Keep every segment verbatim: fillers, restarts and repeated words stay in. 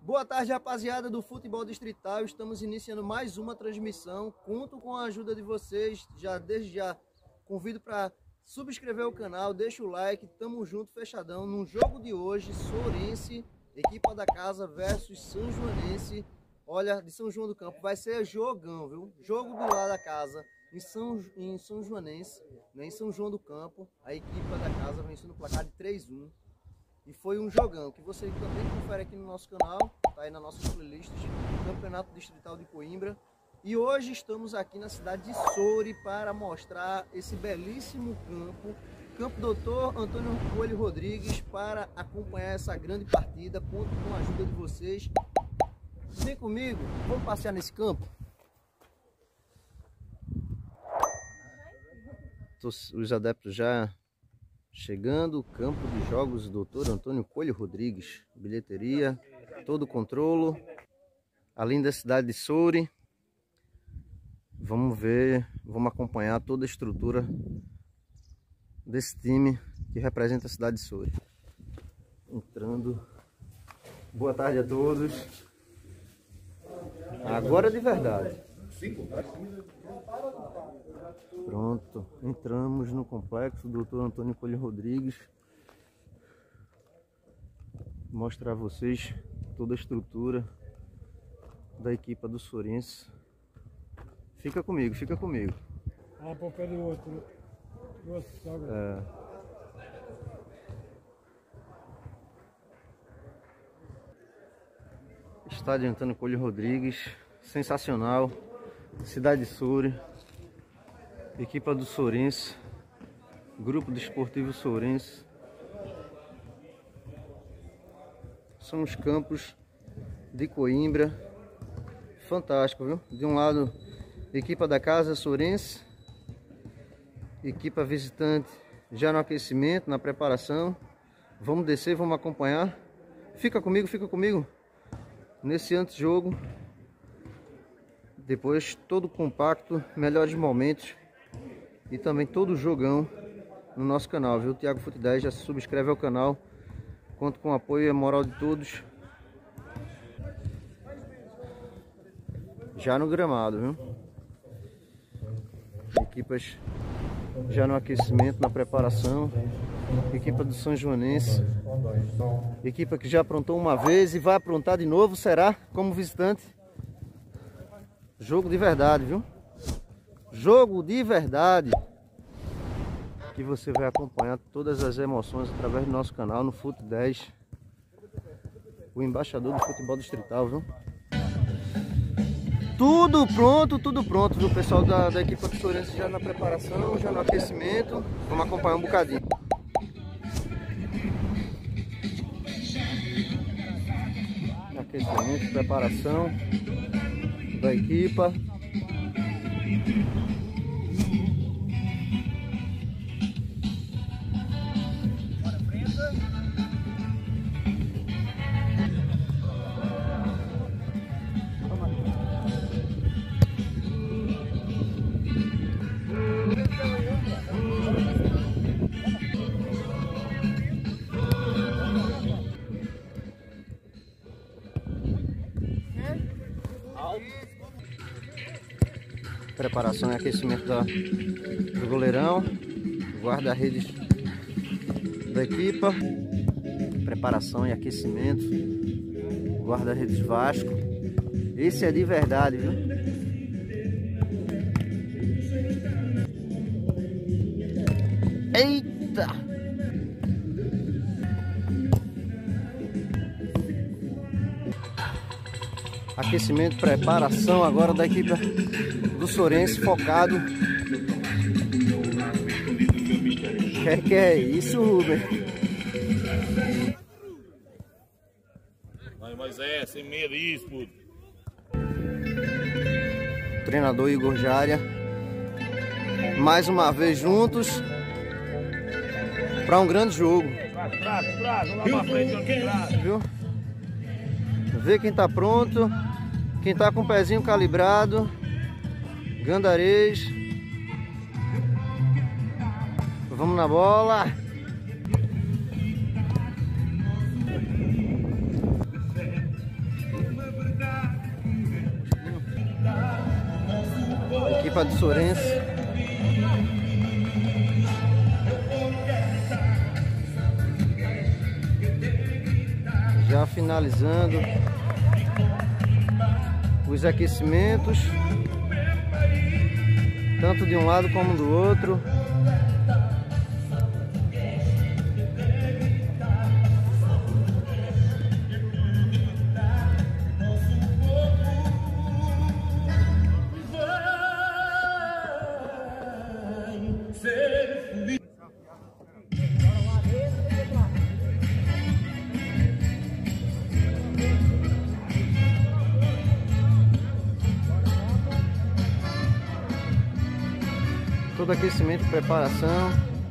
Boa tarde, rapaziada do Futebol Distrital. Estamos iniciando mais uma transmissão. Conto com a ajuda de vocês. Já desde já convido para subscrever o canal, deixa o like. Tamo junto, fechadão. No jogo de hoje, Sourense, equipa da casa versus São Joanense. Olha, de São João do Campo. Vai ser jogão, viu? Jogo do lado da casa em São, em São Joanense, né? Em São João do Campo. A equipa da casa venceu no placar de três a um. E foi um jogão que você também confere aqui no nosso canal, tá aí nas nossas playlists, Campeonato Distrital de Coimbra. E hoje estamos aqui na cidade de Soure para mostrar esse belíssimo campo, Campo Doutor Antônio Coelho Rodrigues, para acompanhar essa grande partida. Conto com a ajuda de vocês. Vem comigo, vamos passear nesse campo. Os adeptos já chegando, o campo de jogos doutor Antônio Coelho Rodrigues, bilheteria, todo o controlo, além da cidade de Soure. Vamos ver, vamos acompanhar toda a estrutura desse time que representa a cidade de Soure. Entrando, boa tarde a todos. Agora de verdade. Pronto, entramos no complexo doutor Antônio Coelho Rodrigues. Mostrar a vocês toda a estrutura da equipa do Sourense. Fica comigo, fica comigo. Ah, para o pé do outro. Do outro é. Estádio Antônio Coelho Rodrigues, sensacional. Cidade de Soure. Equipa do Sourense, Grupo Desportivo Sourense. São os campos de Coimbra. Fantástico, viu? De um lado, equipa da casa Sourense, equipa visitante já no aquecimento, na preparação. Vamos descer, vamos acompanhar. Fica comigo, fica comigo. Nesse antejogo, depois todo compacto, melhores momentos. E também todo jogão no nosso canal, viu? Thiago Fute dez, já se subscreve ao canal. Conto com o apoio e a moral de todos. Já no gramado, viu? Equipas já no aquecimento, na preparação. Equipa do São Joanense. Equipa que já aprontou uma vez e vai aprontar de novo, será? Como visitante. Jogo de verdade, viu? Jogo de verdade, que você vai acompanhar todas as emoções através do nosso canal no Fute dez, o embaixador do futebol distrital, viu? Tudo pronto, tudo pronto, viu? O pessoal da, da equipe do Sourense já na preparação, já no aquecimento. Vamos acompanhar um bocadinho. Aquecimento, preparação da equipa. Preparação e aquecimento da, do goleirão, guarda-redes da equipa. Preparação e aquecimento, guarda-redes Vasco. Esse é de verdade, viu? Eita! Aquecimento, preparação agora da equipe do Sourense, focado. Que que é isso, Rubem? Mas é, sem medo, isso, tudo. Treinador Igor Jária. Mais uma vez juntos para um grande jogo. Viu? Vê quem tá pronto, quem tá com o pezinho calibrado. Gandarês. Vamos na bola. equipa de Sourense. Já finalizando os aquecimentos, tanto de um lado como do outro. Todo aquecimento e preparação.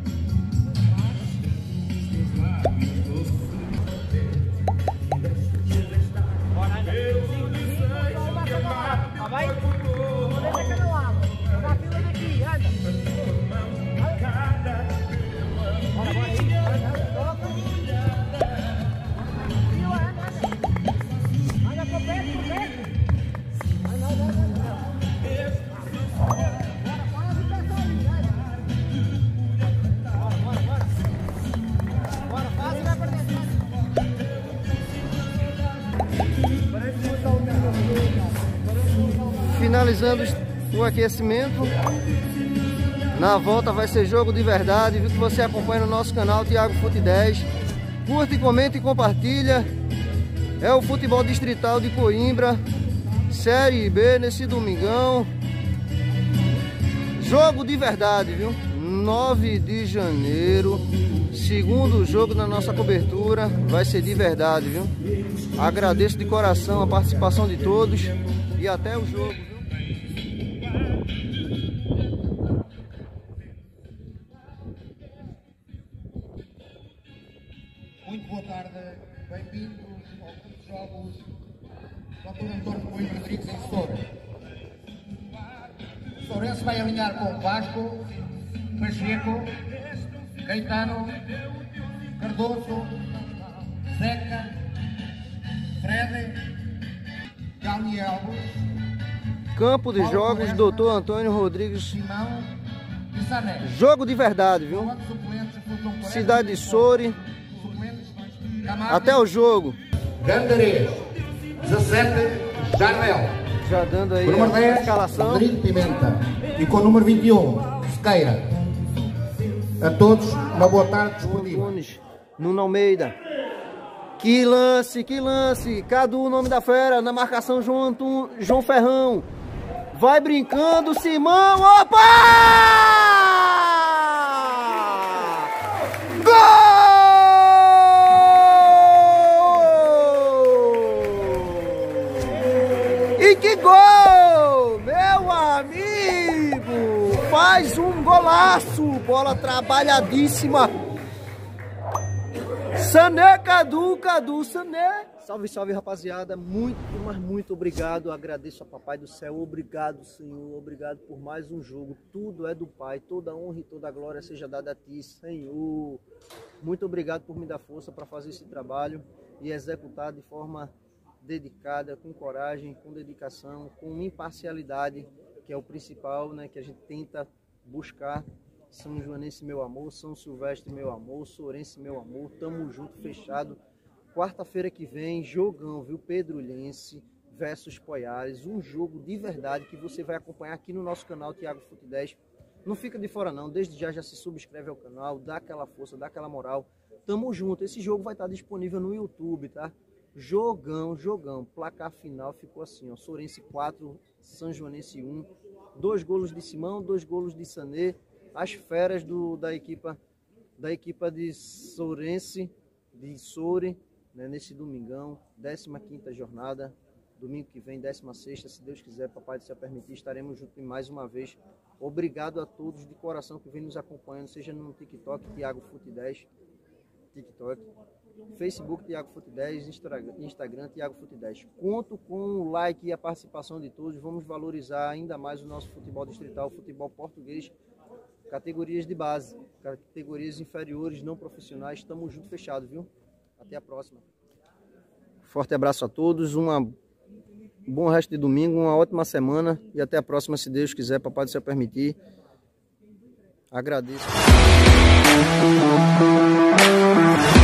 Finalizando o aquecimento. Na volta vai ser jogo de verdade. Viu que você acompanha no nosso canal Thiago Fute dez. Curte, comenta e compartilha. É o futebol distrital de Coimbra, Série B nesse domingão. Jogo de verdade, viu? nove de janeiro. Segundo jogo na nossa cobertura. Vai ser de verdade, viu? Agradeço de coração a participação de todos. E até o jogo, viu? Muito boa tarde, bem-vindos ao grupo de jogos doutor Antônio Coelho Rodrigues em Soura. Sourense vai alinhar com Vasco, Pacheco, Caetano, Cardoso, Zeca, Fred, Daniel. Campo de jogos, doutor Antônio Rodrigues. Simão e Sané. Jogo de verdade, viu? Cidade de Soure. Até o jogo. Gandarês, dezassete, Jarnel. Já dando aí Com o número a dez, escalação. Rodrigo Pimenta. E com o número vinte e um, Sequeira. A todos, uma boa tarde disponível. Nunes, Nuno Almeida. Que lance, que lance. Cadu, o nome da fera. Na marcação, João, Antum, João Ferrão. Vai brincando, Simão. Opa! Gol! E que gol! Meu amigo! Faz um golaço! Bola trabalhadíssima. Sané, Cadu, Cadu, Sané. Salve, salve, rapaziada. Muito, mas muito obrigado. Agradeço a Papai do Céu. Obrigado, Senhor. Obrigado por mais um jogo. Tudo é do Pai. Toda honra e toda glória seja dada a Ti, Senhor. Muito obrigado por me dar força para fazer esse trabalho e executar de forma dedicada, com coragem, com dedicação, com imparcialidade, que é o principal, né, que a gente tenta buscar. São Joanense, meu amor. São Silvestre, meu amor. Sourense, meu amor. Tamo junto, fechado. Quarta-feira que vem, jogão, viu? Pedrulhense versus Poiares. Um jogo de verdade que você vai acompanhar aqui no nosso canal Thiago Fute dez. Não fica de fora não. Desde já já se subscreve ao canal, dá aquela força, dá aquela moral. Tamo junto. Esse jogo vai estar disponível no YouTube, tá? Jogão, jogão. Placar final ficou assim, ó. Sourense quatro, São Joanense um. Dois golos de Simão, dois golos de Sané. As feras do, da equipa da equipa de Sourense, de Soure, né, nesse domingão, décima quinta jornada, domingo que vem, décima sexta, se Deus quiser, Papai do Céu permitir, estaremos juntos mais uma vez. Obrigado a todos de coração que vem nos acompanhando, seja no TikTok, Thiago Fute dez, TikTok, Facebook, Thiago Fute dez, Instagram, Instagram, Thiago Fute dez. Conto com o like e a participação de todos, vamos valorizar ainda mais o nosso futebol distrital, futebol português, categorias de base, categorias inferiores, não profissionais. Estamos juntos, fechado, viu? Até a próxima. Forte abraço a todos, uma bom resto de domingo, uma ótima semana e até a próxima, se Deus quiser, Papai do Céu permitir. Agradeço.